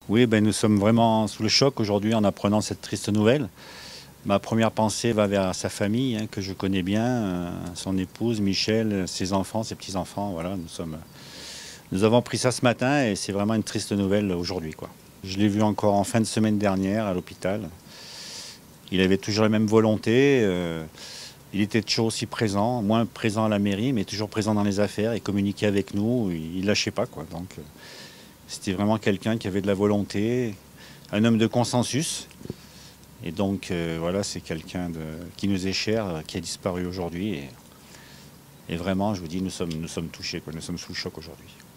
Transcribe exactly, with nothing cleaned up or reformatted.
Oui, ben, nous sommes vraiment sous le choc aujourd'hui en apprenant cette triste nouvelle. Ma première pensée va vers sa famille, hein, que je connais bien, euh, son épouse, Michel, ses enfants, ses petits-enfants. Voilà, nous sommes, nous avons pris ça ce matin et c'est vraiment une triste nouvelle aujourd'hui, quoi. Je l'ai vu encore en fin de semaine dernière à l'hôpital. Il avait toujours la même volonté. euh, il était toujours aussi présent, moins présent à la mairie, mais toujours présent dans les affaires et communiquait avec nous. Il, il lâchait pas, quoi. Donc, euh, c'était vraiment quelqu'un qui avait de la volonté, un homme de consensus. Et donc euh, voilà, c'est quelqu'un de- qui nous est cher, euh, qui a disparu aujourd'hui. Et, et vraiment, je vous dis, nous sommes, nous sommes touchés, quoi. Nous sommes sous le choc aujourd'hui.